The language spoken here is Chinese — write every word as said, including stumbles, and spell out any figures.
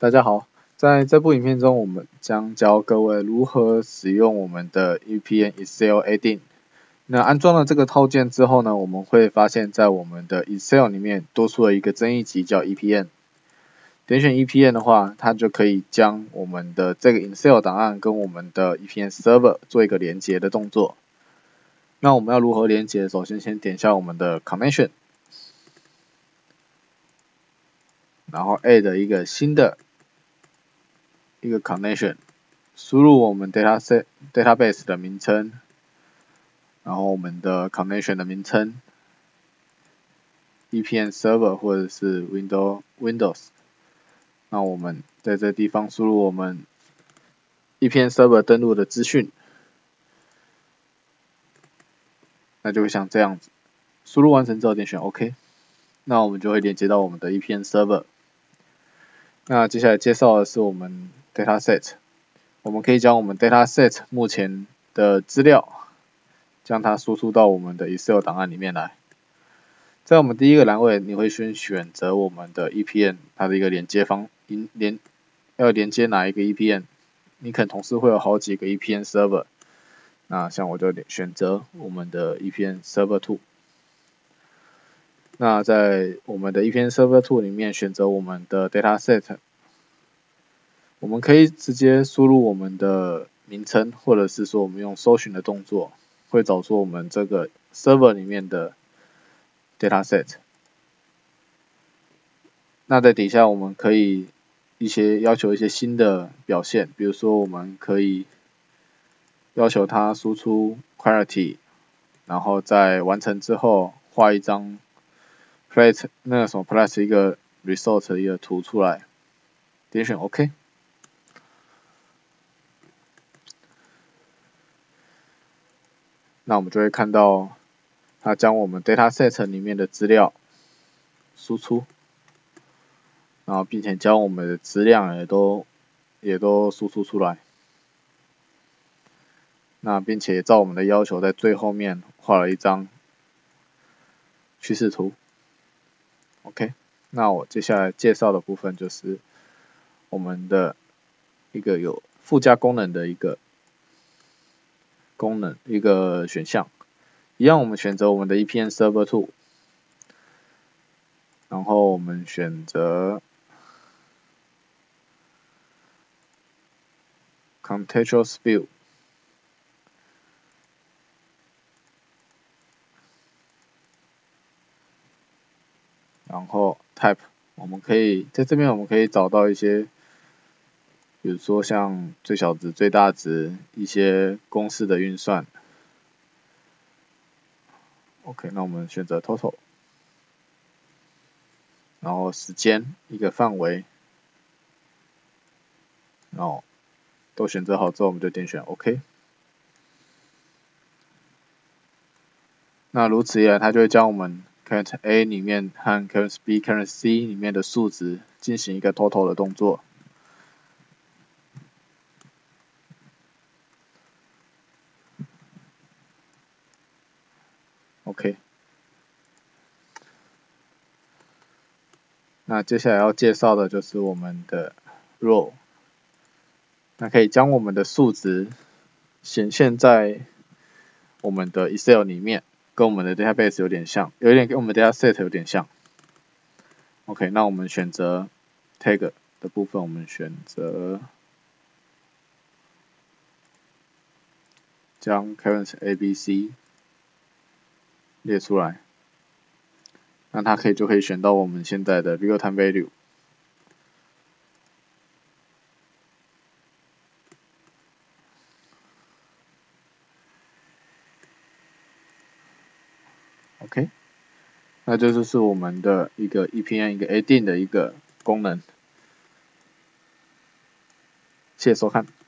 大家好，在这部影片中，我们将教各位如何使用我们的 E P M Excel Add-in。那安装了这个套件之后呢，我们会发现在我们的 Excel 里面多出了一个增益级叫 E P M。点选 E P M 的话，它就可以将我们的这个 Excel 档案跟我们的 E P M Server 做一个连接的动作。那我们要如何连接？首先先点下我们的 Connection， 然后 add 一个新的一个 connection， 输入我们 dataset database 的名称，然后我们的 connection 的名称 ，E P M Server 或者是 Windows Windows。那我们在这地方输入我们 E P M Server 登录的资讯，那就会像这样子。输入完成之后点选 OK， 那我们就会连接到我们的 E P M Server。那接下来介绍的是我们 dataset， 我们可以将我们 dataset 目前的资料，将它输出到我们的 Excel 档案里面来。在我们第一个栏位，你会先选择我们的 E P M 它的一个连接方，连要连接哪一个 E P M， 你可能同时会有好几个 E P M Server， 那像我就选择我们的 E P M Server 二。那在我们的 E P M Server 二里面选择我们的 dataset， 我们可以直接输入我们的名称，或者是说我们用搜寻的动作，会找出我们这个 server 里面的 dataset。那在底下我们可以一些要求一些新的表现，比如说我们可以要求它输出 query， 然后在完成之后画一张plot 那个什么 plot 一个 result 的一个图出来，点选 OK。那我们就会看到它将我们 dataset 里面的资料输出，然后并且将我们的质量也都也都输出出来。那并且照我们的要求在最后面画了一张趋势图。OK， 那我接下来介绍的部分就是我们的一个有附加功能的一个功能一个选项，一样我们选择我们的 E P M Server 二，然后我们选择 Contextual View， 然后 Type， 我们可以在这边我们可以找到一些，比如说像最小值、最大值，一些公式的运算。OK， 那我们选择 Total， 然后时间一个范围，然后都选择好之后，我们就点选 OK。那如此一来，它就会将我们 current A 里面和 current B、current C 里面的数值进行一个 total 的动作。OK， 那接下来要介绍的就是我们的 row， 那可以将我们的数值显现在我们的 Excel 里面，跟我们的 database 有点像，有点跟我们 dataset 有点像。OK， 那我们选择 tag 的部分，我们选择将 current A B C 列出来，那它可以就可以选到我们现在的 real time value。OK， 那这就是我们的一个 E P M 一个 Add-in 的一个功能。谢谢收看。